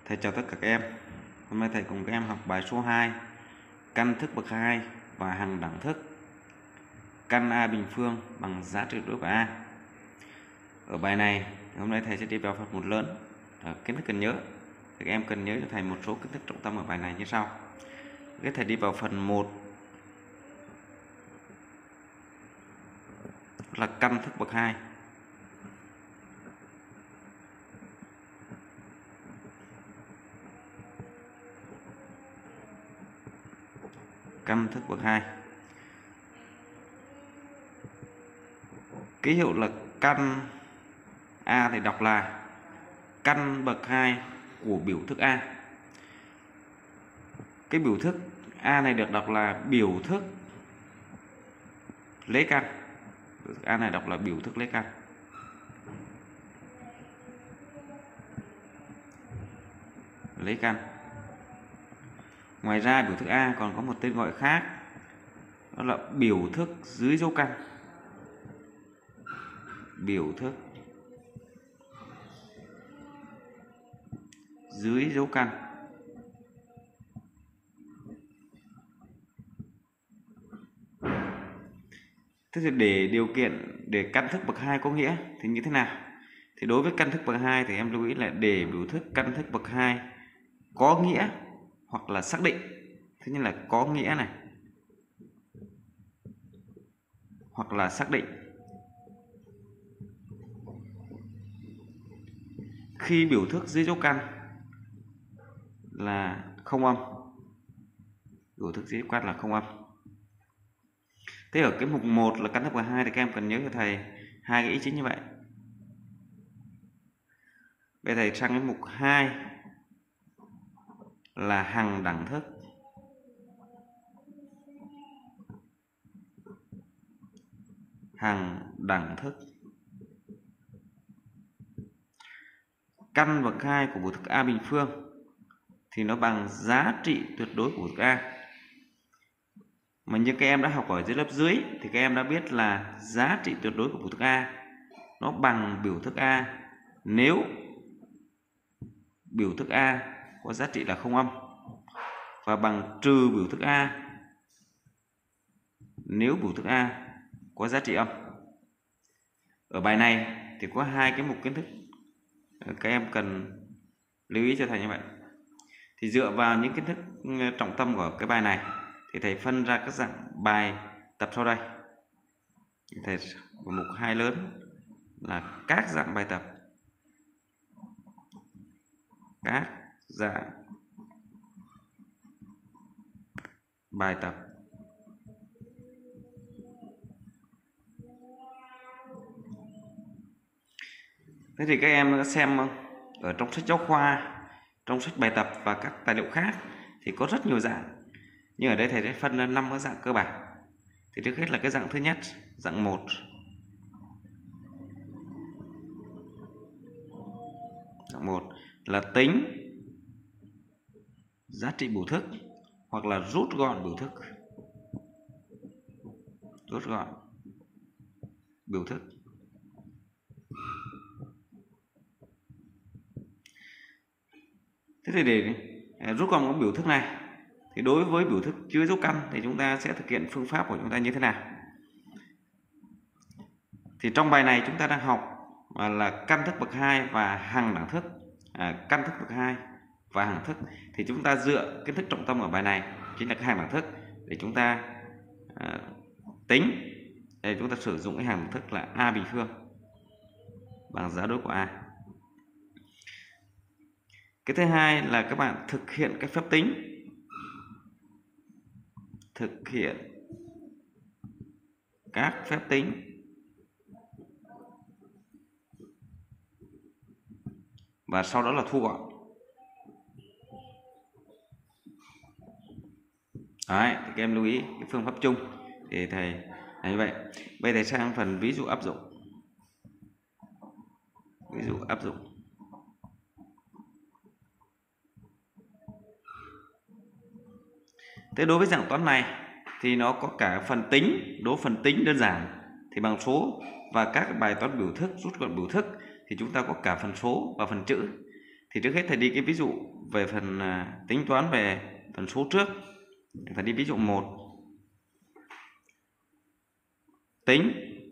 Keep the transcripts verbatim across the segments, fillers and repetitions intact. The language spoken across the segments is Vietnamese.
Thầy chào tất cả các em. Hôm nay thầy cùng các em học bài số hai, căn thức bậc hai và hằng đẳng thức. Căn A bình phương bằng giá trị tuyệt đối của A. Ở bài này, hôm nay thầy sẽ đi vào phần một lớn, kiến thức cần nhớ. Các em cần nhớ cho thầy một số kiến thức trọng tâm ở bài này như sau. Cái thầy đi vào phần một là căn thức bậc hai. Căn thức bậc hai. Ký hiệu là căn A thì đọc là căn bậc hai của biểu thức A. Cái biểu thức A này được đọc là biểu thức lấy căn. Biểu thức A này đọc là biểu thức lấy căn. Lấy căn. Ngoài ra biểu thức A còn có một tên gọi khác, đó là biểu thức dưới dấu căn. Biểu thức dưới dấu căn. Thế thì để điều kiện để căn thức bậc hai có nghĩa thì như thế nào? Thì đối với căn thức bậc hai thì em lưu ý là để biểu thức căn thức bậc hai có nghĩa hoặc là xác định. Thứ nhất là có nghĩa này, hoặc là xác định. Khi biểu thức dưới dấu căn là không âm. Biểu thức dưới dấu căn là không âm. Thế ở cái mục một là căn thức bậc hai thì các em cần nhớ cho thầy hai cái ý chính như vậy. Bây giờ thầy sang cái mục hai là hằng đẳng thức. Hằng đẳng thức. Căn bậc hai của biểu thức A bình phương thì nó bằng giá trị tuyệt đối của biểu thức A. Mà như các em đã học ở dưới lớp dưới thì các em đã biết là giá trị tuyệt đối của biểu thức A nó bằng biểu thức A nếu biểu thức A có giá trị là không âm, và bằng trừ biểu thức A nếu biểu thức A có giá trị âm. Ở bài này thì có hai cái mục kiến thức các em cần lưu ý cho thầy như vậy. Thì dựa vào những kiến thức trọng tâm của cái bài này thì thầy phân ra các dạng bài tập sau đây. Thầy có mục hai lớn là các dạng bài tập. Các dạng bài tập. Thế thì các em xem ở trong sách giáo khoa, trong sách bài tập và các tài liệu khác thì có rất nhiều dạng. Nhưng ở đây thầy sẽ phân ra năm cái dạng cơ bản. Thì trước hết là cái dạng thứ nhất, dạng một. Dạng một là tính giá trị biểu thức hoặc là rút gọn biểu thức. Rút gọn biểu thức. Thế thì để rút gọn một biểu thức này thì đối với biểu thức dưới dấu căn thì chúng ta sẽ thực hiện phương pháp của chúng ta như thế nào? Thì trong bài này chúng ta đang học là căn thức bậc hai và hằng đẳng thức. À, căn thức bậc hai và hằng thức thì chúng ta dựa kiến thức trọng tâm ở bài này chính là cái hằng đẳng thức để chúng ta à, tính. Để chúng ta sử dụng cái hằng đẳng thức là A bình phương bằng giá đối của A. Cái thứ hai là các bạn thực hiện cái phép tính. Thực hiện các phép tính và sau đó là thu gọn. Đấy, thì các em lưu ý cái phương pháp chung thì thầy là như vậy. Bây giờ sang phần ví dụ áp dụng. Ví dụ áp dụng. Thế đối với dạng toán này thì nó có cả phần tính. Đối với phần tính đơn giản thì bằng số, và các bài toán biểu thức, rút gọn biểu thức thì chúng ta có cả phần số và phần chữ. Thì trước hết thầy đi cái ví dụ về phần à, tính toán về phần số trước. Thầy đi ví dụ một. Tính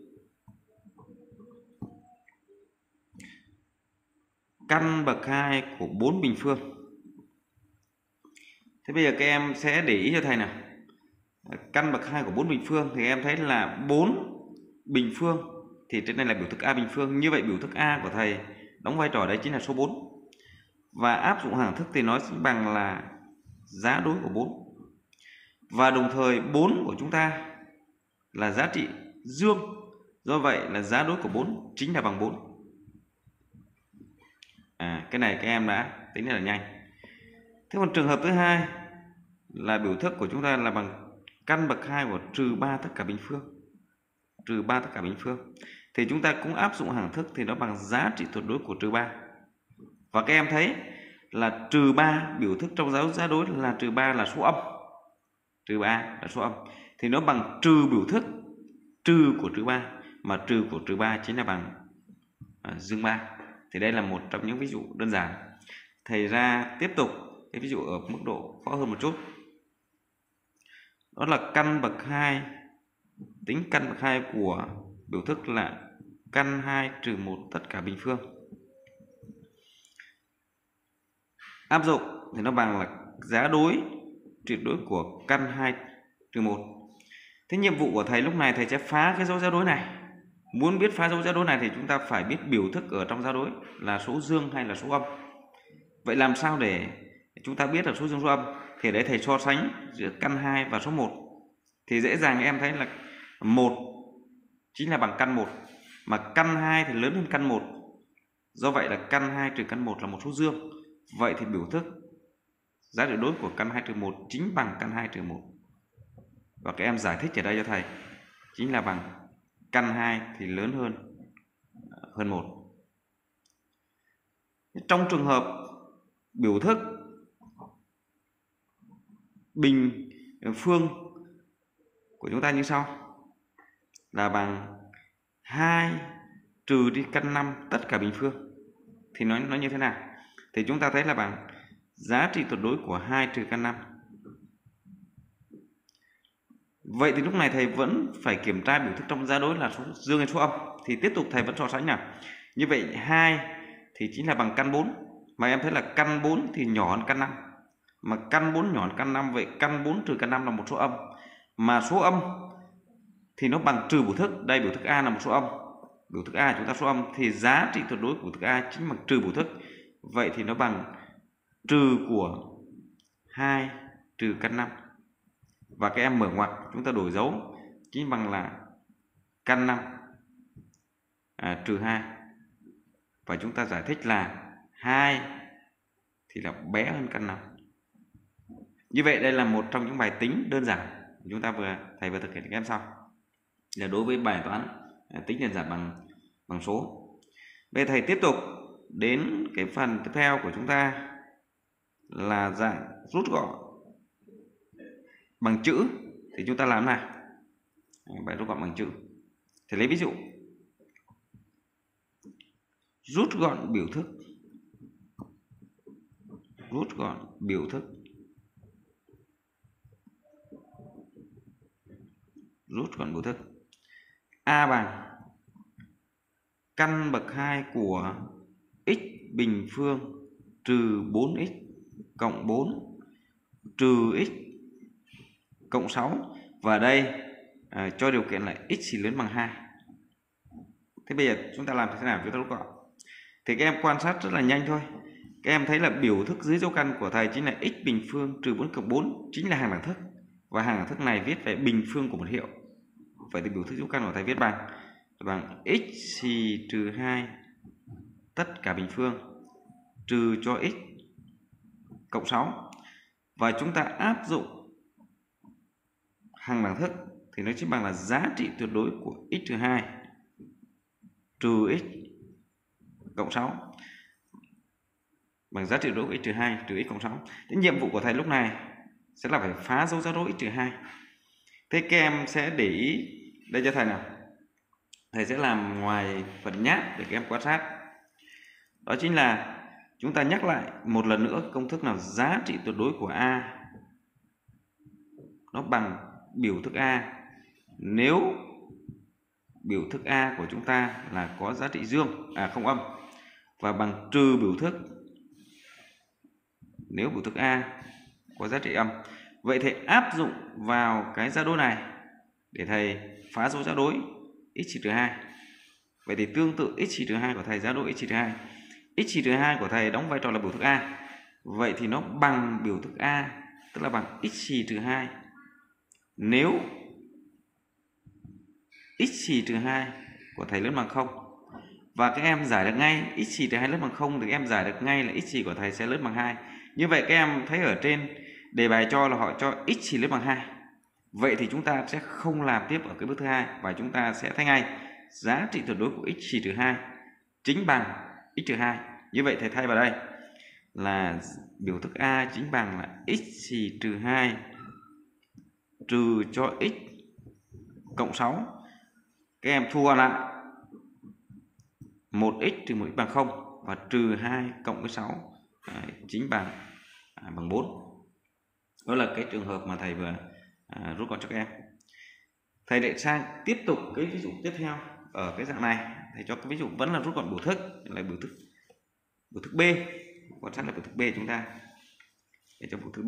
căn bậc hai của bốn bình phương. Thế bây giờ các em sẽ để ý cho thầy nào. Căn bậc hai của bốn bình phương thì em thấy là bốn bình phương, thì trên này là biểu thức A bình phương. Như vậy biểu thức A của thầy đóng vai trò đấy chính là số bốn. Và áp dụng hằng thức thì nó sẽ bằng là giá đối của bốn. Và đồng thời bốn của chúng ta là giá trị dương. Do vậy là giá đối của bốn chính là bằng bốn. À, cái này các em đã tính rất là nhanh. Thế còn trường hợp thứ hai là biểu thức của chúng ta là bằng căn bậc hai của trừ ba tất cả bình phương. Trừ ba tất cả bình phương. Thì chúng ta cũng áp dụng hằng thức thì nó bằng giá trị tuyệt đối của trừ ba. Và các em thấy là trừ ba, biểu thức trong giáo giá đối là trừ ba là số âm. Trừ ba là số âm. Thì nó bằng trừ biểu thức trừ của trừ ba. Mà trừ của trừ ba chính là bằng à, dương ba. Thì đây là một trong những ví dụ đơn giản. Thầy ra tiếp tục cái ví dụ ở mức độ khó hơn một chút. Đó là căn bậc hai. Tính căn bậc hai của biểu thức là căn hai trừ một tất cả bình phương. Áp dụng thì nó bằng là giá đối tuyệt đối của căn hai trừ một. Thế nhiệm vụ của thầy lúc này thầy sẽ phá cái dấu giá đối này. Muốn biết phá dấu giá đối này thì chúng ta phải biết biểu thức ở trong giá đối là số dương hay là số âm. Vậy làm sao để chúng ta biết là số dương số âm? Thì đấy thầy so sánh giữa căn hai và số một. Thì dễ dàng em thấy là một chính là bằng căn một, mà căn hai thì lớn hơn căn một. Do vậy là căn hai trừ căn một là một số dương. Vậy thì biểu thức giá trị đối của căn hai trừ một chính bằng căn hai trừ một. Và các em giải thích ở đây cho thầy chính là bằng căn hai thì lớn hơn hơn một. Trong trường hợp biểu thức bình phương của chúng ta như sau. Là bằng hai trừ đi căn năm tất cả bình phương. Thì nó, nó như thế nào? Thì chúng ta thấy là bằng giá trị tuyệt đối của hai trừ căn năm. Vậy thì lúc này thầy vẫn phải kiểm tra biểu thức trong giá đối là số dương hay số âm. Thì tiếp tục thầy vẫn so sánh nào. Như vậy hai thì chính là bằng căn bốn. Mà em thấy là căn bốn thì nhỏ hơn căn năm. Mà căn bốn nhỏ hơn căn năm, vậy căn bốn trừ căn năm là một số âm. Mà số âm thì nó bằng trừ biểu thức. Đây biểu thức A là một số âm. Biểu thức A chúng ta số âm thì giá trị tuyệt đối của biểu thức A chính bằng trừ biểu thức. Vậy thì nó bằng trừ của hai trừ căn năm. Và các em mở ngoặc chúng ta đổi dấu chính bằng là căn năm à, trừ hai. Và chúng ta giải thích là hai thì là bé hơn căn năm. Như vậy đây là một trong những bài tính đơn giản chúng ta vừa thầy vừa thực hiện các em xong. Là đối với bài toán tính đơn giản bằng bằng số. Bây giờ thầy tiếp tục đến cái phần tiếp theo của chúng ta là dạng rút gọn bằng chữ. Thì chúng ta làm nào? Bài rút gọn bằng chữ. Thì lấy ví dụ rút gọn biểu thức. Rút gọn biểu thức. Rút gọn biểu thức. A bằng căn bậc hai của x bình phương trừ bốn x cộng bốn trừ x cộng sáu. Và đây à, cho điều kiện là x thì lớn bằng hai. Thế bây giờ chúng ta làm thế nào? Chúng ta rút gọn. Thì các em quan sát rất là nhanh thôi. Các em thấy là biểu thức dưới dấu căn của thầy chính là x bình phương trừ bốn cộng bốn, chính là hàng đẳng thức. Và hàng đẳng thức này viết về bình phương của một hiệu. Vậy thì biểu thức dấu căn của thầy viết bằng bằng x thì trừ hai tất cả bình phương trừ cho x cộng sáu. Và chúng ta áp dụng hàng đẳng thức thì nó chỉ bằng là giá trị tuyệt đối của x trừ hai trừ x cộng sáu bằng giá trị tuyệt đối của x trừ hai trừ x cộng sáu. Thế nhiệm vụ của thầy lúc này sẽ là phải phá dấu giá đối x trừ hai. Thế các em sẽ để ý đây cho thầy nào. Thầy sẽ làm ngoài phần nháp để các em quan sát. Đó chính là chúng ta nhắc lại một lần nữa công thức nào giá trị tuyệt đối của A nó bằng biểu thức A nếu biểu thức A của chúng ta là có giá trị dương, à không âm, và bằng trừ biểu thức nếu biểu thức A có giá trị âm. Vậy thầy áp dụng vào cái giá đối này để thầy phá dấu giá đối x trừ hai. Vậy thì tương tự x trừ hai của thầy giá đối x trừ hai. X trừ hai của thầy đóng vai trò là biểu thức A. Vậy thì nó bằng biểu thức A, tức là bằng x trừ hai. Nếu x trừ hai của thầy lớn bằng không. Và các em giải được ngay x trừ hai lớn bằng không thì các em giải được ngay là x của thầy sẽ lớn bằng hai. Như vậy các em thấy ở trên đề bài cho là họ cho x lớn bằng hai. Vậy thì chúng ta sẽ không làm tiếp ở cái bước thứ hai và chúng ta sẽ thấy ngay giá trị tuyệt đối của x trừ hai chính bằng x trừ hai. Như vậy thầy thay vào đây là biểu thức A chính bằng là x trừ hai trừ cho x cộng sáu. Các em thu gọn lại một x trừ một x bằng không và trừ hai cộng với sáu Đấy, chính bằng à, bằng bốn. Đó là cái trường hợp mà thầy vừa à, rút gọn cho các em. Thầy lại sang tiếp tục cái ví dụ tiếp theo ở cái dạng này. Thầy cho cái ví dụ vẫn là rút gọn biểu thức, là biểu thức biểu thức B. Quan sát là biểu thức B chúng ta. Để cho biểu thức B.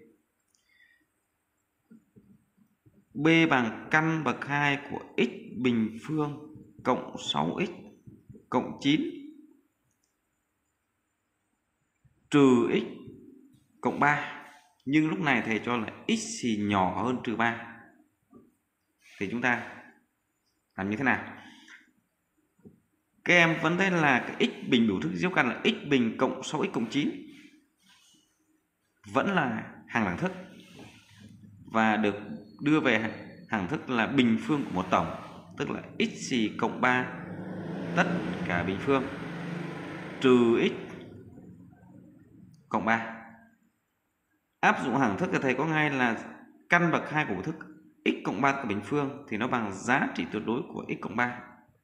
B bằng căn bậc hai của x bình phương cộng sáu x cộng chín trừ x cộng ba. Nhưng lúc này thầy cho là x thì nhỏ hơn trừ ba. Thì chúng ta làm như thế nào? Các em vẫn thấy là cái x bình biểu thức diêu căn là x bình cộng sáu x cộng chín vẫn là hàng đẳng thức và được đưa về hàng thức là bình phương của một tổng, tức là x cộng ba tất cả bình phương trừ x cộng ba. Áp dụng hàng thức thì thầy có ngay là căn bậc hai của biểu thức x cộng ba của bình phương thì nó bằng giá trị tuyệt đối của x cộng ba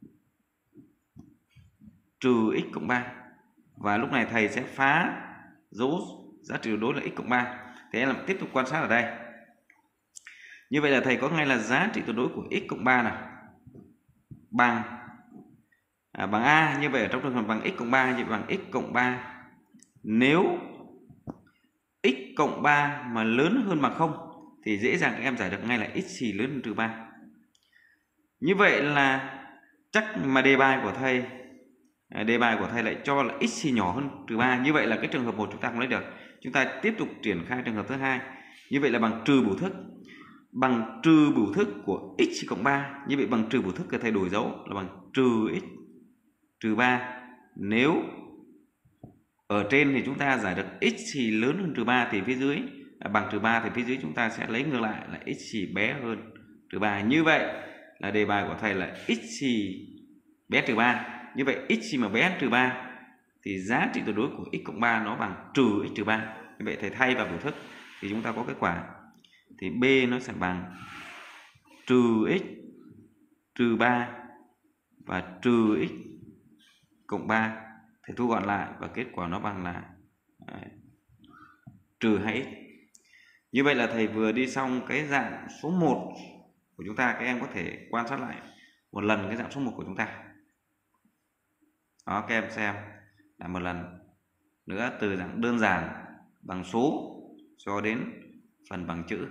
trừ x cộng ba. Và lúc này thầy sẽ phá dấu giá trị tuyệt đối là x cộng ba. Thế em làm tiếp tục quan sát ở đây. Như vậy là thầy có ngay là giá trị tuyệt đối của x cộng ba nào bằng à, bằng A. Như vậy ở trong trường hợp bằng x cộng ba, như vậy bằng x cộng ba nếu x cộng ba mà lớn hơn bằng không thì dễ dàng các em giải được ngay là x lớn hơn trừ ba. Như vậy là chắc mà đề bài của thầy đề bài của thầy lại cho là x nhỏ hơn trừ ba. Như vậy là cái trường hợp một chúng ta không lấy được. Chúng ta tiếp tục triển khai trường hợp thứ hai. Như vậy là bằng trừ biểu thức, bằng trừ biểu thức của x cộng ba. Như vậy bằng trừ biểu thức thì thầy đổi dấu là bằng trừ x trừ ba. Nếu ở trên thì chúng ta giải được x lớn hơn trừ ba thì phía dưới à, bằng trừ ba thì phía dưới chúng ta sẽ lấy ngược lại là x bé hơn trừ ba. Như vậy là đề bài của thầy là x bé trừ ba. Như vậy x mà bé hơn trừ ba thì giá trị tuyệt đối của x cộng ba nó bằng trừ x trừ ba. Như vậy thầy thay vào biểu thức thì chúng ta có kết quả thì B nó sẽ bằng trừ x trừ ba và trừ x cộng ba. Thầy thu gọn lại và kết quả nó bằng là à, trừ hai x. Như vậy là thầy vừa đi xong cái dạng số một của chúng ta. Các em có thể quan sát lại một lần cái dạng số một của chúng ta. Đó, các em xem lại một lần nữa từ dạng đơn giản bằng số cho đến phần bằng chữ.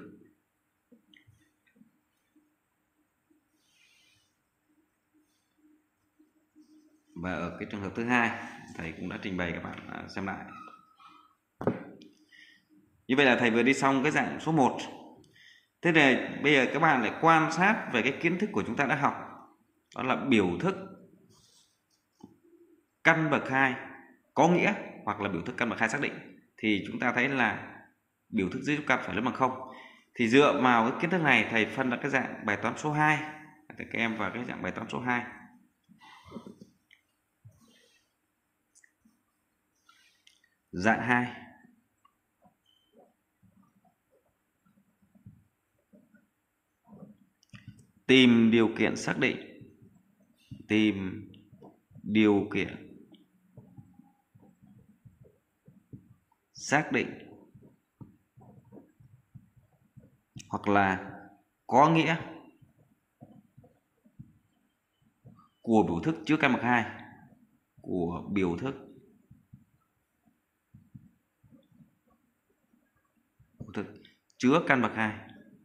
Và ở cái trường hợp thứ hai thầy cũng đã trình bày các bạn xem lại. Như vậy là thầy vừa đi xong cái dạng số một. Thế thì bây giờ các bạn lại quan sát về cái kiến thức của chúng ta đã học. Đó là biểu thức căn bậc hai có nghĩa hoặc là biểu thức căn bậc hai xác định. Thì chúng ta thấy là biểu thức dưới căn phải lớn bằng không. Thì dựa vào cái kiến thức này thầy phân ra cái dạng bài toán số hai. Các em vào cái dạng bài toán số hai. Dạng hai. Tìm điều kiện xác định. Tìm điều kiện xác định hoặc là có nghĩa của biểu thức chứa căn bậc hai, của biểu thức biểu thức chứa căn bậc hai.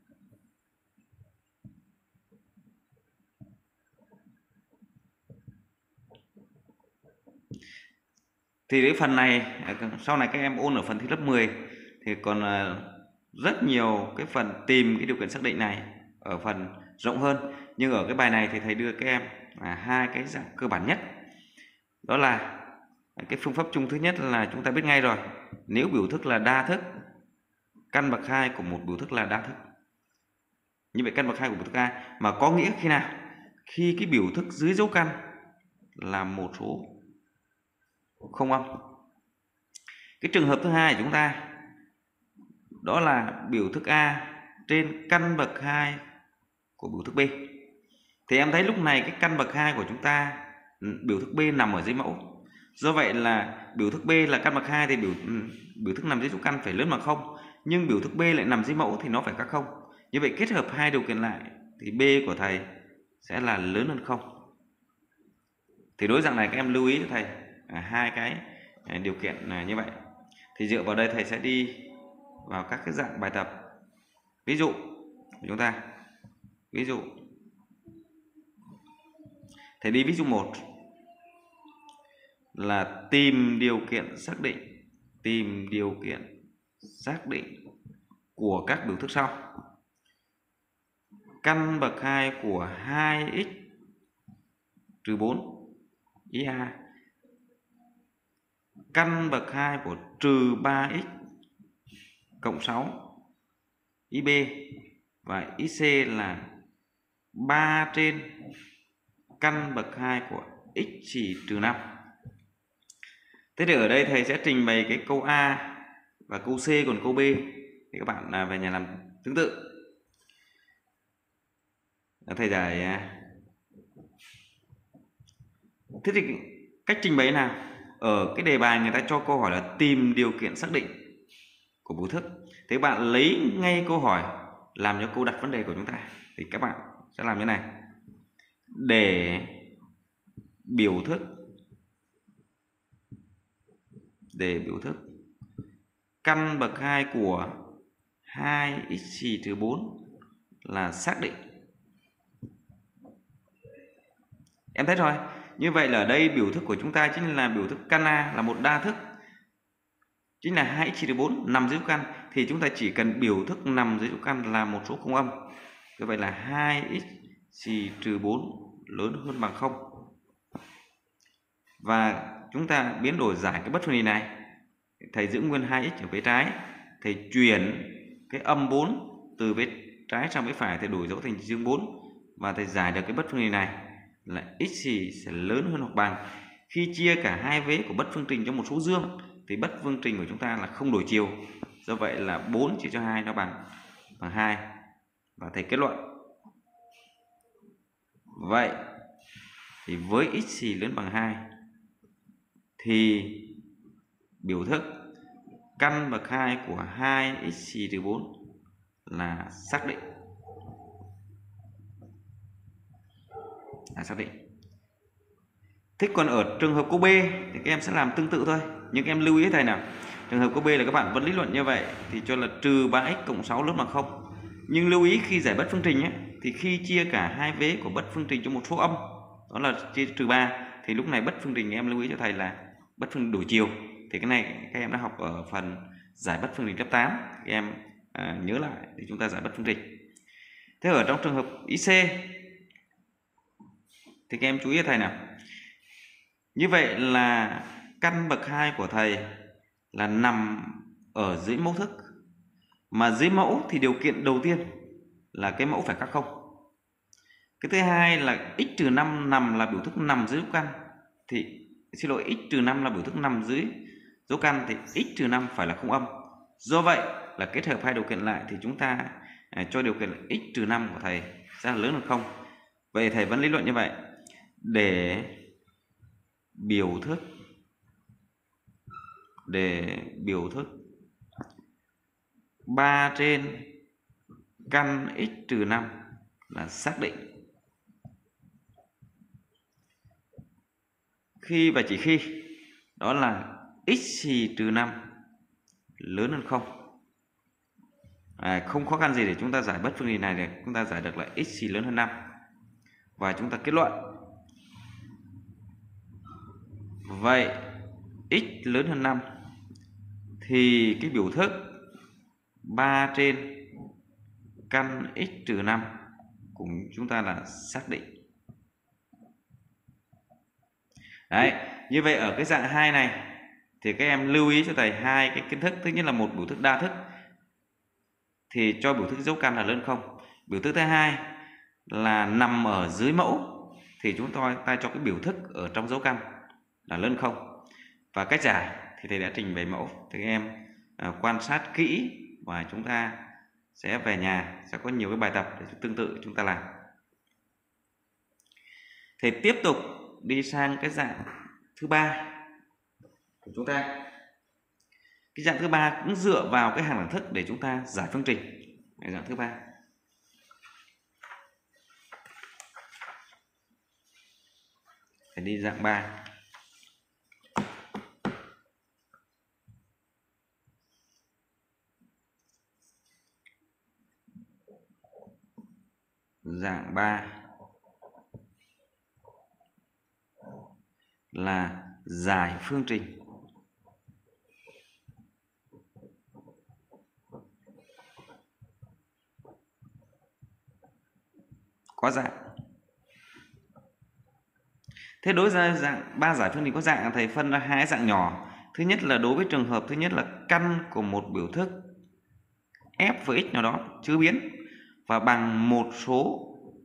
Thì cái phần này sau này các em ôn ở phần thi lớp mười thì còn rất nhiều cái phần tìm cái điều kiện xác định này ở phần rộng hơn, nhưng ở cái bài này thì thầy đưa các em là hai cái dạng cơ bản nhất. Đó là cái phương pháp chung thứ nhất là chúng ta biết ngay rồi, nếu biểu thức là đa thức, căn bậc hai của một biểu thức là đa thức. Như vậy căn bậc hai của biểu thức A mà có nghĩa khi nào? Khi cái biểu thức dưới dấu căn là một số không âm. Cái trường hợp thứ hai của chúng ta đó là biểu thức A trên căn bậc hai của biểu thức B. Thì em thấy lúc này cái căn bậc hai của chúng ta, biểu thức B nằm ở dưới mẫu. Do vậy là biểu thức B là căn bậc hai thì biểu biểu thức nằm dưới dấu căn phải lớn bằng không, nhưng biểu thức B lại nằm dưới mẫu thì nó phải khác không. Như vậy kết hợp hai điều kiện lại thì B của thầy sẽ là lớn hơn không. Thì đối dạng này các em lưu ý cho thầy à, hai cái à, điều kiện à, như vậy. Thì dựa vào đây thầy sẽ đi vào các cái dạng bài tập. Ví dụ của chúng ta, ví dụ thầy đi ví dụ một là tìm điều kiện xác định tìm điều kiện xác định của các biểu thức sau. Căn bậc hai của hai x trừ bốn ý A, căn bậc hai của trừ ba x cộng sáu ý B, và ý C là ba trên căn bậc hai của x chỉ trừ năm. Thế thì ở đây thầy sẽ trình bày cái câu A và câu C, còn câu B thì các bạn về nhà làm tương tự. Thầy giải. Thế thì cách trình bày nào? Ở cái đề bài người ta cho câu hỏi là tìm điều kiện xác định của biểu thức. Thế bạn lấy ngay câu hỏi làm cho câu đặt vấn đề của chúng ta. Thì các bạn sẽ làm như này. Để biểu thức để biểu thức căn bậc hai của hai x chỉ trừ bốn là xác định. Em thấy rồi. Như vậy là ở đây biểu thức của chúng ta chính là biểu thức căn A là một đa thức, chính là hai x trừ bốn nằm dưới dấu căn, thì chúng ta chỉ cần biểu thức nằm dưới dấu căn là một số không âm. Như vậy là hai x trừ bốn lớn hơn bằng không. Và chúng ta biến đổi giải cái bất phân định này. Thầy giữ nguyên hai x ở phía trái, thầy chuyển cái âm bốn từ bên trái sang bên phải, thầy đổi dấu thành dương bốn, và thầy giải được cái bất phân định này là x sẽ lớn hơn hoặc bằng. Khi chia cả hai vế của bất phương trình cho một số dương thì bất phương trình của chúng ta là không đổi chiều. Do vậy là bốn chia cho hai nó bằng bằng hai. Và thầy kết luận. Vậy thì với x lớn bằng hai thì biểu thức căn bậc hai của hai x trừ bốn là xác định. Là xác định. Thế còn ở trường hợp câu B thì các em sẽ làm tương tự thôi. Nhưng các em lưu ý thầy nào. Trường hợp câu B là các bạn vẫn lý luận như vậy thì cho là trừ ba x cộng sáu lớn bằng không. Nhưng lưu ý khi giải bất phương trình ấy, thì khi chia cả hai vế của bất phương trình cho một số âm, đó là chia trừ ba, thì lúc này bất phương trình em lưu ý cho thầy là bất phương trình đổi chiều. Thì cái này các em đã học ở phần giải bất phương trình cấp tám. Các em à, nhớ lại thì chúng ta giải bất phương trình. Thế ở trong trường hợp ý C thì các em chú ý thầy nào. Như vậy là căn bậc hai của thầy là nằm ở dưới mẫu thức. Mà dưới mẫu thì điều kiện đầu tiên là cái mẫu phải khác không. Cái thứ hai là x trừ năm nằm là biểu thức nằm dưới dấu căn. Thì xin lỗi, x trừ năm là biểu thức nằm dưới dấu căn thì x trừ năm phải là không âm. Do vậy là kết hợp hai điều kiện lại thì chúng ta à, cho điều kiện là x trừ năm của thầy sẽ là lớn hơn không. Vậy thầy vẫn lý luận như vậy. Để biểu thức để biểu thức ba trên căn x trừ năm là xác định. Khi và chỉ khi đó là x xì trừ năm lớn hơn không. À, không khó khăn gì để chúng ta giải bất phương trình này, để chúng ta giải được là x xì lớn hơn năm. Và chúng ta kết luận vậy x lớn hơn năm thì cái biểu thức ba trên căn x trừ năm cùng chúng ta là xác định. Đấy, như vậy ở cái dạng hai này thì các em lưu ý cho thầy hai cái kiến thức. Thứ nhất là một biểu thức đa thức thì cho biểu thức dấu căn là lớn không. Biểu thức thứ hai là nằm ở dưới mẫu thì chúng ta, ta cho cái biểu thức ở trong dấu căn là lớn không. Và cách giải thì thầy đã trình bày mẫu, thì các em à, quan sát kỹ và chúng ta sẽ về nhà sẽ có nhiều cái bài tập để tương tự chúng ta làm. Thầy tiếp tục đi sang cái dạng thứ ba của chúng ta. Cái dạng thứ ba cũng dựa vào cái hàng đẳng thức để chúng ta giải phương trình. Cái dạng thứ ba phải đi dạng ba. Dạng ba là giải phương trình. Có dạng. Thế đối với dạng ba giải phương trình có dạng, thầy phân ra hai dạng nhỏ. Thứ nhất là đối với trường hợp thứ nhất là căn của một biểu thức f với x nào đó chưa biến và bằng một số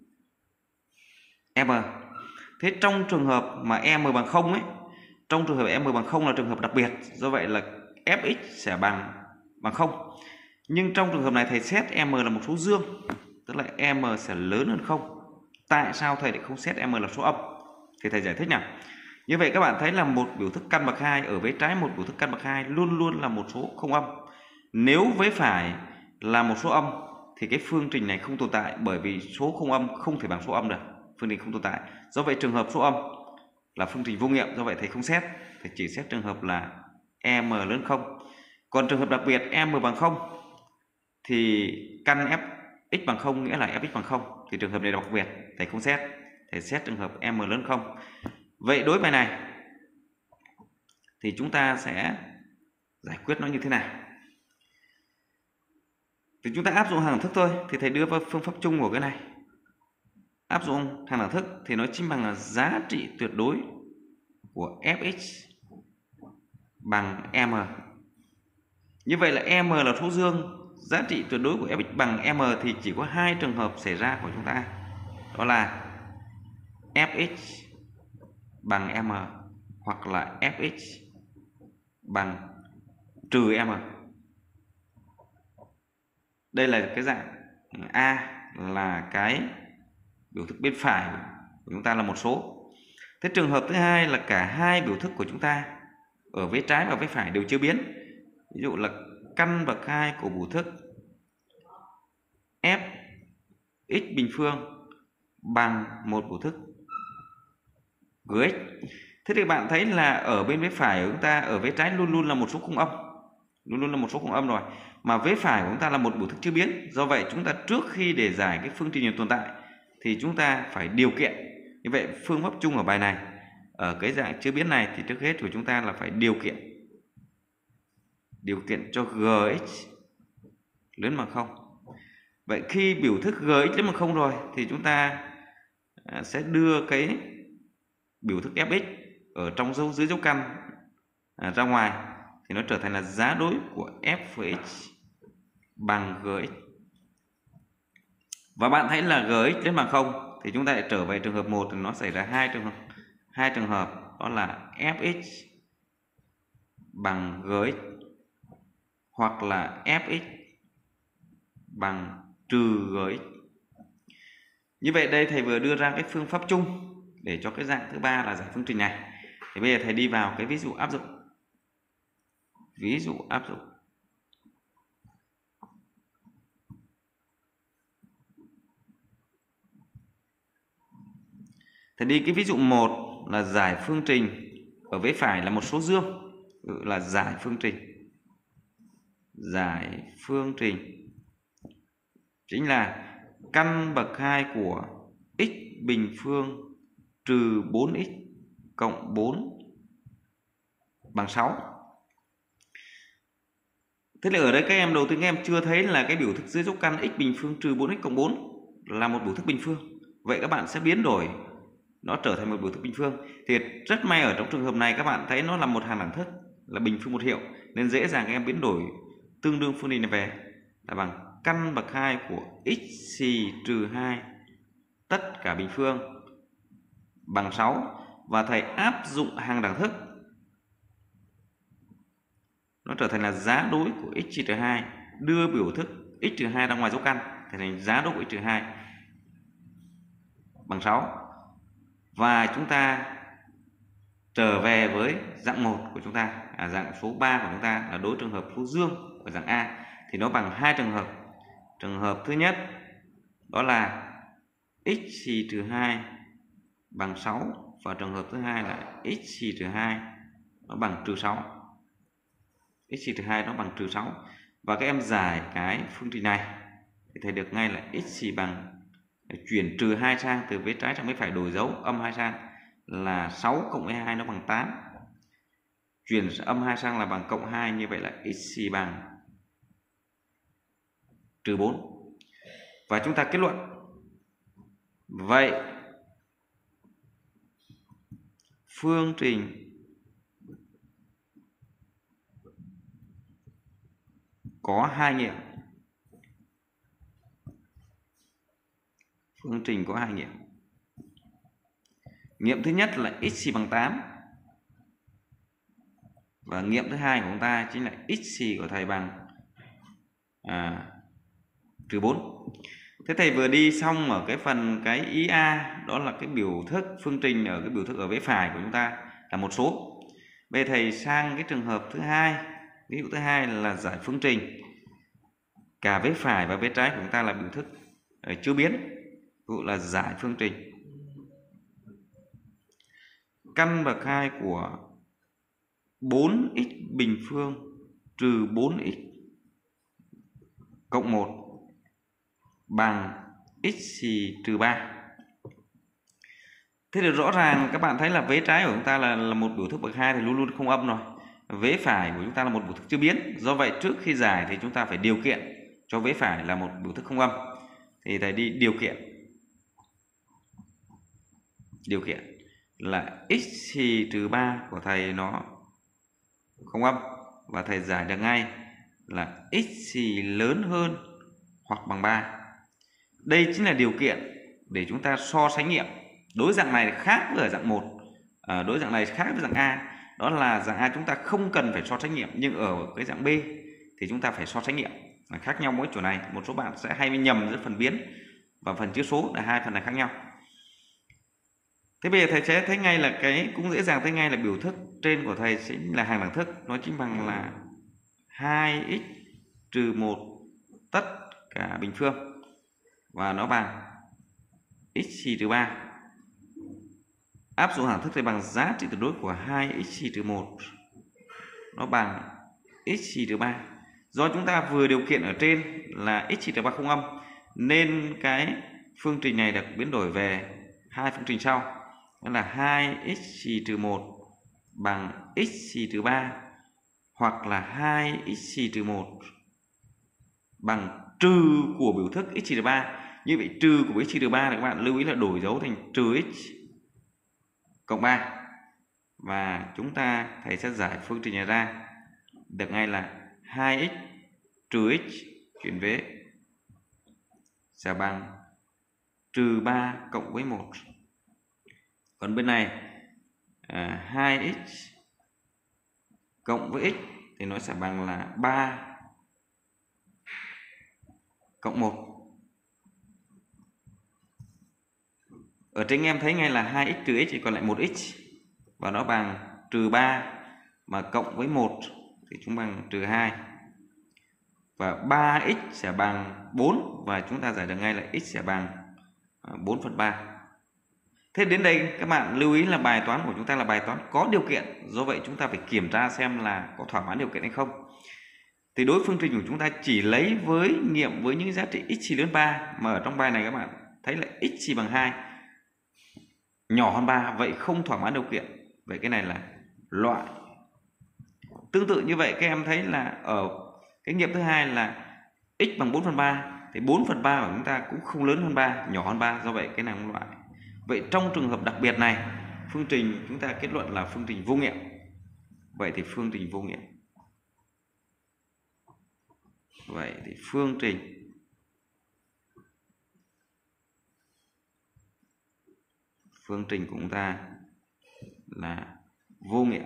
m. Thế trong trường hợp mà m bằng không ấy, trong trường hợp m bằng không là trường hợp đặc biệt, do vậy là fx sẽ bằng bằng không. Nhưng trong trường hợp này thầy xét m là một số dương, tức là m sẽ lớn hơn không. Tại sao thầy lại không xét m là số âm? Thì thầy giải thích nào. Như vậy các bạn thấy là một biểu thức căn bậc hai ở vế trái một biểu thức căn bậc hai luôn luôn là một số không âm. Nếu vế phải là một số âm thì cái phương trình này không tồn tại, bởi vì số không âm không thể bằng số âm được, phương trình không tồn tại. Do vậy trường hợp số âm là phương trình vô nghiệm, do vậy thầy không xét, thầy chỉ xét trường hợp là m lớn không. Còn trường hợp đặc biệt m bằng không thì căn f x bằng không nghĩa là fx bằng không, thì trường hợp này đặc biệt thầy không xét, thầy xét trường hợp m lớn không. Vậy đối bài này thì chúng ta sẽ giải quyết nó như thế nào? Thì chúng ta áp dụng hàng đẳng thức thôi, thì thầy đưa vào phương pháp chung của cái này. Áp dụng hàng đẳng thức thì nó chính bằng là giá trị tuyệt đối của fx bằng m. Như vậy là m là số dương, giá trị tuyệt đối của fx bằng m thì chỉ có hai trường hợp xảy ra của chúng ta. Đó là fx bằng m hoặc là fx bằng trừ m. Đây là cái dạng A, là cái biểu thức bên phải của chúng ta là một số. Thế trường hợp thứ hai là cả hai biểu thức của chúng ta ở vế trái và vế phải đều chưa biến. Ví dụ là căn bậc hai của biểu thức f x bình phương bằng một biểu thức gx. Thế thì bạn thấy là ở bên vế phải của chúng ta, ở vế trái luôn luôn là một số không âm, luôn luôn là một số không âm rồi, mà vế phải của chúng ta là một biểu thức chưa biến. Do vậy chúng ta trước khi để giải cái phương trình tồn tại thì chúng ta phải điều kiện. Như vậy phương pháp chung ở bài này ở cái dạng chưa biến này thì trước hết của chúng ta là phải điều kiện điều kiện cho gx lớn bằng không. Vậy khi biểu thức gx lớn bằng không rồi thì chúng ta sẽ đưa cái biểu thức fx ở trong dấu dưới dấu căn à, ra ngoài thì nó trở thành là giá đối của f với x bằng gx. Và bạn thấy là gx lớn bằng không thì chúng ta lại trở về trường hợp một, thì nó xảy ra hai trường hợp hai trường hợp đó là fx bằng gx hoặc là fx bằng trừ gx. Như vậy đây thầy vừa đưa ra cái phương pháp chung để cho cái dạng thứ ba là giải phương trình này. Thì bây giờ thầy đi vào cái ví dụ áp dụng. Ví dụ áp dụng. Thì đi cái ví dụ một là giải phương trình ở vế phải là một số dương, là giải phương trình. Giải phương trình chính là căn bậc hai của x bình phương trừ bốn x cộng bốn bằng sáu. Thế là ở đây các em đầu tiên các em chưa thấy là cái biểu thức dưới dấu căn x bình phương trừ bốn x cộng bốn là một biểu thức bình phương. Vậy các bạn sẽ biến đổi nó trở thành một biểu thức bình phương. Thì rất may ở trong trường hợp này các bạn thấy nó là một hàng đẳng thức, là bình phương một hiệu, nên dễ dàng các em biến đổi tương đương phương trình này về là bằng căn bậc hai của x xì trừ hai tất cả bình phương bằng sáu, và thầy áp dụng hàng đẳng thức, nó trở thành là giá đối của x trừ hai, đưa biểu thức x trừ hai ra ngoài dấu căn thành thành giá đối của x trừ hai bằng sáu. Và chúng ta trở về với dạng một của chúng ta, à, dạng số ba của chúng ta là đối trường hợp số dương ở dạng A, thì nó bằng hai trường hợp. Trường hợp thứ nhất đó là x xì trừ hai bằng sáu, và trường hợp thứ hai là x xì trừ hai nó bằng trừ sáu. X xì trừ hai nó bằng trừ sáu. Và các em giải cái phương trình này thì thầy được ngay là x xì bằng, chuyển trừ hai sang, từ vế trái sang vế phải đổi dấu âm hai sang là sáu cộng với hai nó bằng tám. Chuyển âm hai sang là bằng cộng hai, như vậy là x xì bằng trừ bốn. Và chúng ta kết luận vậy phương trình có hai nghiệm. Phương trình có hai nghiệm. Nghiệm thứ nhất là x xì bằng tám, và nghiệm thứ hai của chúng ta chính là x xì của thầy bằng à, trừ bốn. Thế thầy vừa đi xong ở cái phần cái ý A, đó là cái biểu thức phương trình ở cái biểu thức ở vế phải của chúng ta là một số. Bây giờ thầy sang cái trường hợp thứ hai, ví dụ thứ hai là giải phương trình cả vế phải và vế trái của chúng ta là biểu thức chưa biến, ví dụ là giải phương trình căn bậc hai của bốn x bình phương trừ bốn x cộng một bằng x xì trừ ba. Thế thì rõ ràng các bạn thấy là vế trái của chúng ta là, là một biểu thức bậc hai thì luôn luôn không âm rồi. Vế phải của chúng ta là một biểu thức chưa biến. Do vậy trước khi giải thì chúng ta phải điều kiện cho vế phải là một biểu thức không âm. Thì thầy đi điều kiện. Điều kiện là x xì trừ ba của thầy nó không âm, và thầy giải được ngay là x xì lớn hơn hoặc bằng ba. Đây chính là điều kiện để chúng ta so sánh nghiệm. Đối dạng này khác với dạng một, à, đối dạng này khác với dạng A. Đó là dạng A chúng ta không cần phải so sánh nghiệm, nhưng ở cái dạng B thì chúng ta phải so sánh nghiệm. Là khác nhau mỗi chỗ này. Một số bạn sẽ hay nhầm giữa phần biến và phần chữ số, là hai phần này khác nhau. Thế bây giờ thầy sẽ thấy ngay là cái cũng dễ dàng thấy ngay là biểu thức trên của thầy chính là hàng đẳng thức, nó chính bằng là hai x trừ một tất cả bình phương, và nó bằng x xì trừ ba. Áp dụng hàng thức thì bằng giá trị tuyệt đối của hai x xì trừ một nó bằng x xì trừ ba. Do chúng ta vừa điều kiện ở trên là x xì trừ ba không âm, nên cái phương trình này được biến đổi về hai phương trình sau, đó là hai x xì trừ một bằng x xì trừ ba, hoặc là hai x xì trừ một bằng trừ của biểu thức x xì trừ ba. Như vậy trừ của x xì trừ ba là các bạn lưu ý là đổi dấu thành trừ x cộng ba. Và chúng ta thầy sẽ giải phương trình này ra được ngay là hai x trừ x chuyển vế sẽ bằng trừ ba cộng với một. Còn bên này à, hai x cộng với x thì nó sẽ bằng là ba cộng một. Ở trên em thấy ngay là hai x trừ x thì còn lại một x, và nó bằng trừ ba mà cộng với một thì chúng bằng trừ hai. Và ba x sẽ bằng bốn, và chúng ta giải được ngay là x sẽ bằng bốn phần ba. Thế đến đây các bạn lưu ý là bài toán của chúng ta là bài toán có điều kiện, do vậy chúng ta phải kiểm tra xem là có thỏa mãn điều kiện hay không. Thì đối phương trình của chúng ta chỉ lấy với nghiệm với những giá trị x chỉ lớn ba, mà ở trong bài này các bạn thấy là x chỉ bằng hai, nhỏ hơn ba, vậy không thỏa mãn điều kiện. Vậy cái này là loại. Tương tự như vậy các em thấy là ở cái nghiệm thứ hai là x bằng bốn phần ba, thì bốn phần ba của chúng ta cũng không lớn hơn ba, nhỏ hơn ba, do vậy cái này không loại. Vậy trong trường hợp đặc biệt này, phương trình chúng ta kết luận là phương trình vô nghiệm. Vậy thì phương trình vô nghiệm. Vậy thì phương trình phương trình của chúng ta là vô nghiệm.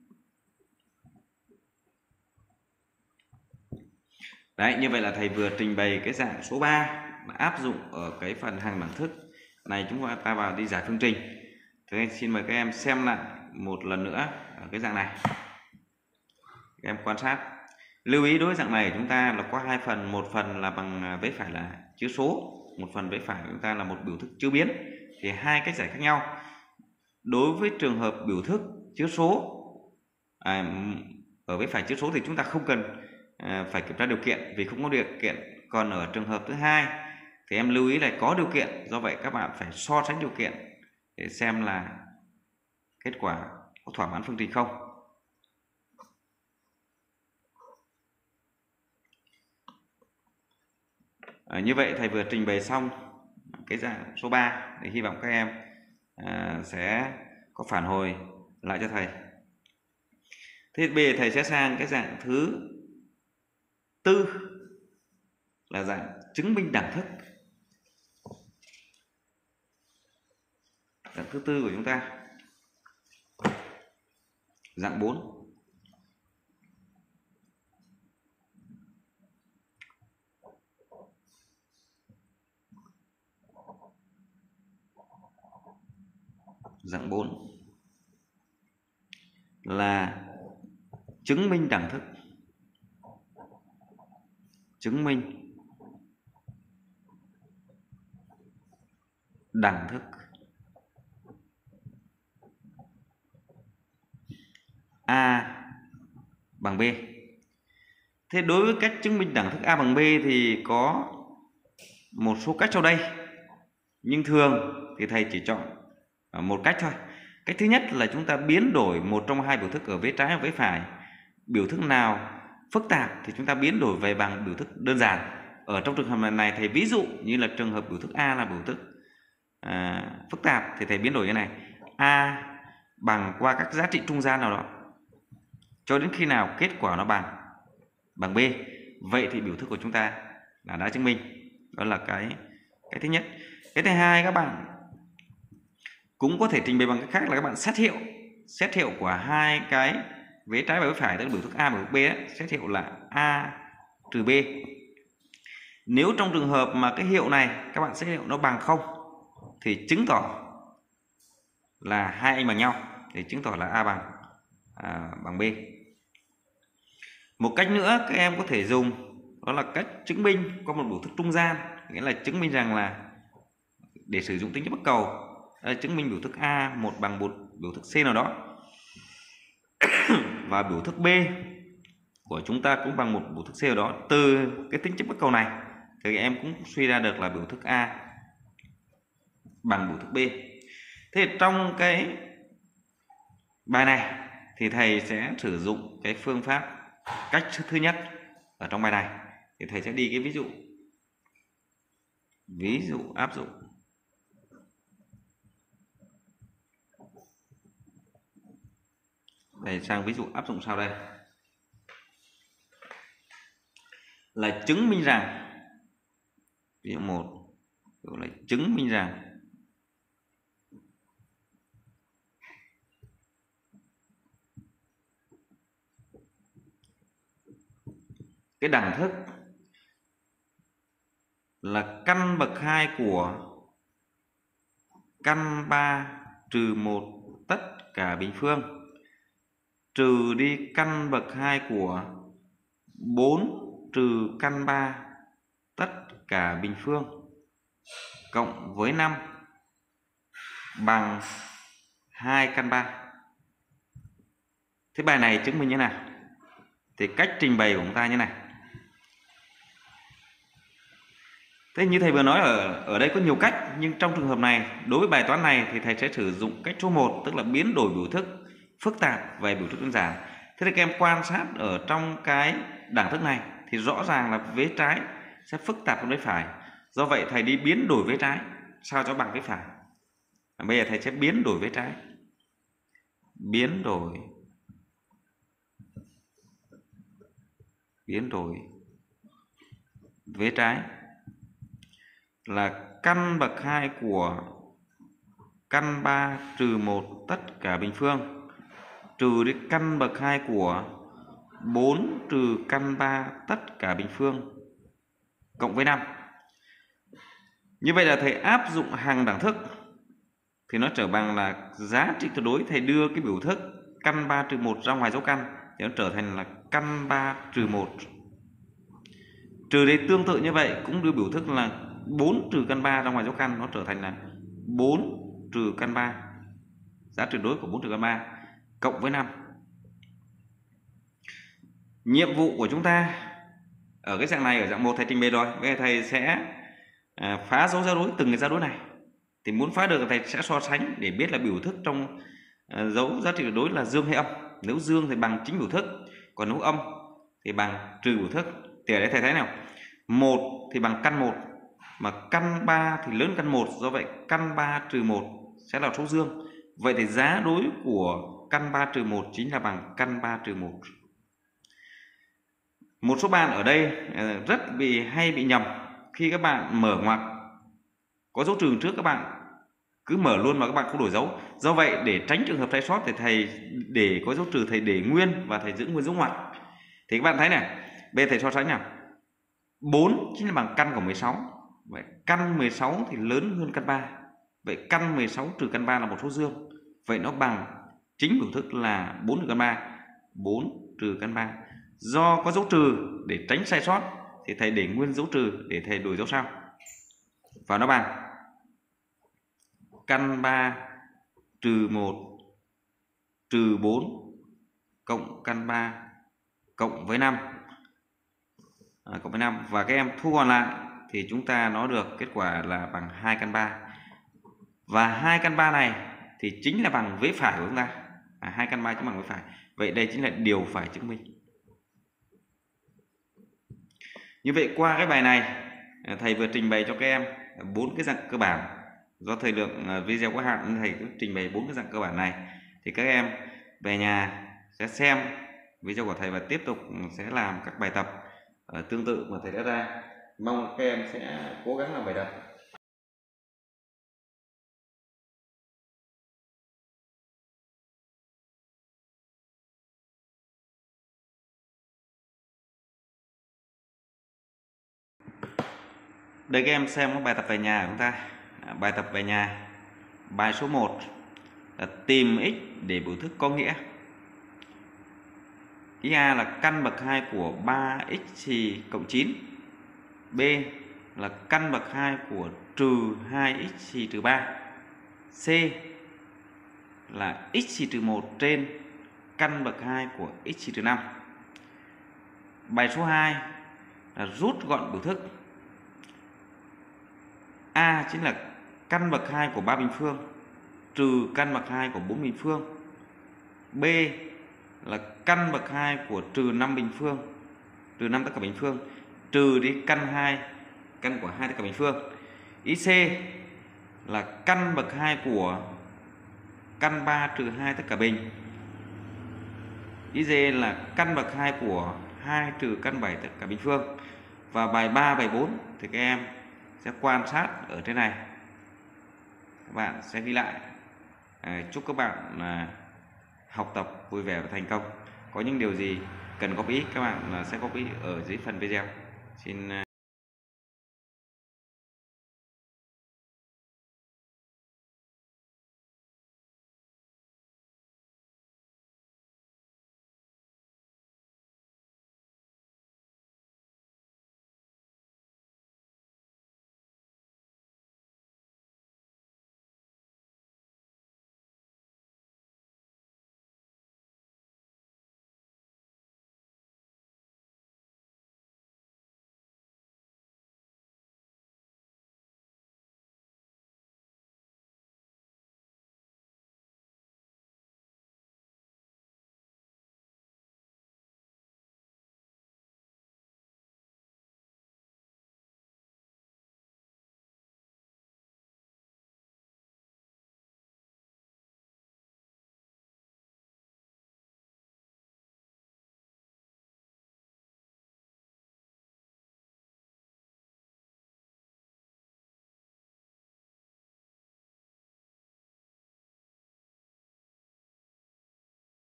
Đấy, như vậy là thầy vừa trình bày cái dạng số ba áp dụng ở cái phần hằng đẳng thức này. Chúng ta vào đi giải phương trình. Thế xin mời các em xem lại một lần nữa ở cái dạng này. Các em quan sát. Lưu ý đối với dạng này chúng ta là có hai phần, một phần là bằng vế phải là chữ số, một phần vế phải của chúng ta là một biểu thức chữ biến. Thì hai cách giải khác nhau. Đối với trường hợp biểu thức chữ số à, ở vế phải chữ số thì chúng ta không cần à, phải kiểm tra điều kiện vì không có điều kiện. Còn ở trường hợp thứ hai thì em lưu ý là có điều kiện, do vậy các bạn phải so sánh điều kiện để xem là kết quả có thỏa mãn phương trình không. À, như vậy thầy vừa trình bày xong cái dạng số ba để hy vọng các em à, sẽ có phản hồi lại cho thầy. Thế bây giờ thầy sẽ sang cái dạng thứ tư là dạng chứng minh đẳng thức. Dạng thứ tư của chúng ta dạng bốn. Dạng bốn là chứng minh đẳng thức. Chứng minh đẳng thức A bằng B. Thế đối với cách chứng minh đẳng thức A bằng B thì có một số cách sau đây. Nhưng thường thì thầy chỉ chọn một cách thôi. Cách thứ nhất là chúng ta biến đổi một trong hai biểu thức ở vế trái và vế phải. Biểu thức nào phức tạp thì chúng ta biến đổi về bằng biểu thức đơn giản. Ở trong trường hợp này thầy ví dụ như là trường hợp biểu thức A là biểu thức à, phức tạp thì thầy biến đổi như này: A bằng qua các giá trị trung gian nào đó cho đến khi nào kết quả nó bằng bằng B. Vậy thì biểu thức của chúng ta là đã chứng minh. Đó là cái cái thứ nhất. Cái thứ hai, các bạn cũng có thể trình bày bằng cách khác là các bạn xét hiệu. Xét hiệu của hai cái vế trái và vế phải, tức là biểu thức A và biểu thức B ấy, xét hiệu là A trừ B. Nếu trong trường hợp mà cái hiệu này các bạn xét hiệu nó bằng không thì chứng tỏ là hai anh bằng nhau, thì chứng tỏ là A bằng à, bằng B. Một cách nữa các em có thể dùng đó là cách chứng minh qua một biểu thức trung gian, nghĩa là chứng minh rằng là để sử dụng tính chất bắc cầu, chứng minh biểu thức A một bằng một biểu thức C nào đó và biểu thức B của chúng ta cũng bằng một biểu thức C nào đó. Từ cái tính chất bắc cầu này thì em cũng suy ra được là biểu thức A bằng biểu thức B. Thế trong cái bài này thì thầy sẽ sử dụng cái phương pháp cách thứ nhất ở trong bài này. Thì thầy sẽ đi cái ví dụ ví dụ áp dụng. Thầy sang ví dụ áp dụng sau đây là chứng minh rằng, ví dụ một là chứng minh rằng cái đẳng thức là căn bậc hai của căn ba trừ một tất cả bình phương trừ đi căn bậc hai của bốn trừ căn ba tất cả bình phương cộng với năm bằng hai căn ba. Thế bài này chứng minh như nào? Thì cách trình bày của chúng ta như này. Thế như thầy vừa nói ở ở đây có nhiều cách, nhưng trong trường hợp này, đối với bài toán này thì thầy sẽ sử dụng cách số một, tức là biến đổi biểu thức phức tạp về biểu thức đơn giản. Thế thì các em quan sát ở trong cái đẳng thức này thì rõ ràng là vế trái sẽ phức tạp hơn vế phải. Do vậy thầy đi biến đổi vế trái sao cho bằng vế phải. Bây giờ thầy sẽ biến đổi vế trái. Biến đổi biến đổi vế trái là căn bậc hai của căn ba trừ một tất cả bình phương trừ đi căn bậc hai của bốn trừ căn ba tất cả bình phương cộng với năm. Như vậy là thầy áp dụng hằng đẳng thức thì nó trở bằng là giá trị tuyệt đối. Thầy đưa cái biểu thức căn ba trừ một ra ngoài dấu căn thì nó trở thành là căn ba trừ một. Trừ đây tương tự như vậy cũng đưa biểu thức là bốn trừ căn ba ra ngoài dấu căn, nó trở thành là bốn trừ căn ba. Giá tuyệt đối của bốn trừ căn ba cộng với năm. Nhiệm vụ của chúng ta ở cái dạng này, ở dạng một thầy trình bày rồi. Bây giờ thầy sẽ phá dấu giao đối từng cái giao đối này. Thì muốn phá được thầy sẽ so sánh để biết là biểu thức trong dấu giá trị tuyệt đối là dương hay âm. Nếu dương thì bằng chính biểu thức, còn nếu âm thì bằng trừ biểu thức. Thì ở đây thầy thấy nào, một thì bằng căn một, mà căn ba thì lớn căn một, do vậy căn ba trừ một sẽ là số dương. Vậy thì giá đối của căn ba trừ một chính là bằng căn ba trừ một. Một số bạn ở đây rất bị hay bị nhầm khi các bạn mở ngoặc có dấu trừ trước, các bạn cứ mở luôn mà các bạn không đổi dấu. Do vậy để tránh trường hợp sai sót thì thầy để có dấu trừ thầy để nguyên và thầy giữ nguyên dấu ngoặc. Thì các bạn thấy này, bây giờ thầy so sánh nào. bốn chính là bằng căn của mười sáu. Vậy căn mười sáu thì lớn hơn căn ba. Vậy căn mười sáu trừ căn ba là một số dương. Vậy nó bằng chính biểu thức là bốn trừ căn ba. bốn trừ căn ba. Do có dấu trừ để tránh sai sót thì thầy để nguyên dấu trừ để thầy đổi dấu sau. Và nó bằng căn ba trừ một trừ bốn cộng căn ba cộng với năm. À, cộng với năm. Và các em thu gọn lại thì chúng ta nó được kết quả là bằng hai căn ba. Và hai căn ba này thì chính là bằng vế phải của chúng ta. À, hai căn ba chính bằng vế phải. Vậy đây chính là điều phải chứng minh. Như vậy qua cái bài này thầy vừa trình bày cho các em bốn cái dạng cơ bản. Do thời lượng video có hạn nên thầy cứ trình bày bốn cái dạng cơ bản này. Thì các em về nhà sẽ xem video của thầy và tiếp tục sẽ làm các bài tập tương tự mà thầy đã ra. Mong các em sẽ cố gắng làm bài tập. Đây các em xem cái bài tập về nhà của chúng ta. À, bài tập về nhà bài số một là tìm x để biểu thức có nghĩa. Ý A là căn bậc hai của ba x trì cộng chín. B là căn bậc hai của trừ hai x trì trừ ba. C là x trì trừ một trên căn bậc hai của x trì trừ năm. Bài số hai là rút gọn biểu thức. A chính là căn bậc hai của ba bình phương trừ căn bậc hai của bốn bình phương. B là căn bậc hai của trừ năm bình phương, trừ năm tất cả bình phương, trừ đi căn hai, căn của hai tất cả bình phương. Ý C là căn bậc hai của căn ba trừ hai tất cả bình. Ý D là căn bậc hai của hai trừ căn bảy tất cả bình phương. Và bài ba, bài bốn thì các em sẽ quan sát ở trên này. Các bạn sẽ ghi lại. À, chúc các bạn à, học tập vui vẻ và thành công. Có những điều gì cần góp ý các bạn sẽ góp ý ở dưới phần video. Xin